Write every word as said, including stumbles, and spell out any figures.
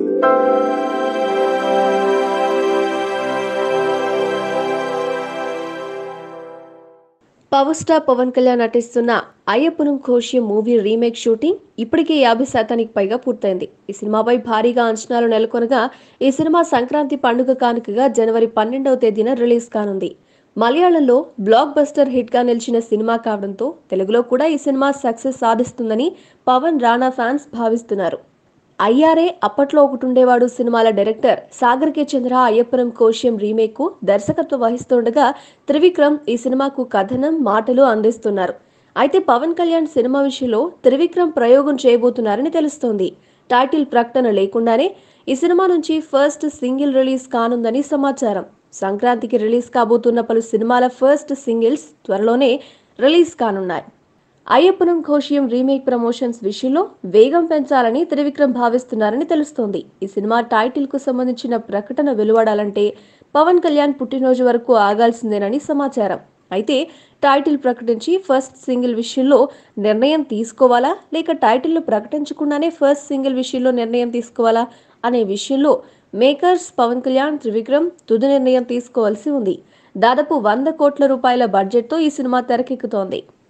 Power star Pawan Kalyan నటిస్తున్న Ayyappanum Koshiyum movie remake shooting ఇప్పటికే యాభై శాతానికి పైగా పూర్తయింది. ఈ సినిమాపై భారీగా అంచనాలు నెలకొనగా ఈ సినిమా సంక్రాంతి పండుగ కానుకగా జనవరి పన్నెండవ తేదీన రిలీజ్ కానుంది. మలయాళంలో బ్లాక్ బస్టర్ హిట్ గా నిలిచిన సినిమా కావడంతో తెలుగులో కూడా ఈ సినిమా సక్సెస్ సాధిస్తుందని పవన్ రానా ఫ్యాన్స్ భావిస్తున్నారు. అయ్యారే అప్పట్లో ఒకటుండేవాడు సినిమాల director Sagar K Chandra Ayyappanum Koshiyum remake కు దర్శకత్వం వహిస్తుండగా త్రివిక్రమ్ ఈ సినిమాకు కథనం మాటలు అందిస్తున్నారు. అయితే పవన్ కళ్యాణ్ సినిమా విషయంలో త్రివిక్రమ్ ప్రయోగం చేయబోతున్నారని తెలుస్తోంది. టైటిల్ ప్రకటన లేకుండానే ఈ సినిమా నుంచి ఫస్ట్ సింగిల్ రిలీజ్ కానుందని సమాచారం. సంక్రాంతికి రిలీజ్ కాబోతున్న పలు సినిమాల ఫస్ట్ సింగిల్స్ త్వరలోనే రిలీజ్ కానున్నాయి. అయ్యప్పనం కోశ్యం రీమేక్ ప్రమోషన్స్ విషయంలో వేగం పెంచాలని త్రివిక్రమ్ భావిస్తున్నారని తెలుస్తోంది. ఈ సినిమా టైటిల్ కు సంబంధించిన ప్రకటన వెలువడాలంటే పవన్ కళ్యాణ్ పుట్టినరోజు వరకు ఆగాల్సిందేనని సమాచారం. అయితే టైటిల్ ప్రకటించి ఫస్ట్ సింగిల్ విషయంలో నిర్ణయం తీసుకోవాలా లేక టైటిల్ ను ప్రకటించకుండానే ఫస్ట్ సింగిల్ విషయంలో నిర్ణయం తీసుకోవాలా అనే విషయంలో మేకర్స్ పవన్ కళ్యాణ్ త్రివిక్రమ్ తుది నిర్ణయం తీసుకోవాల్సి ఉంది. దాదాపు వంద కోట్ల రూపాయల బడ్జెట్ తో ఈ సినిమా తెరకెక్కుతోంది.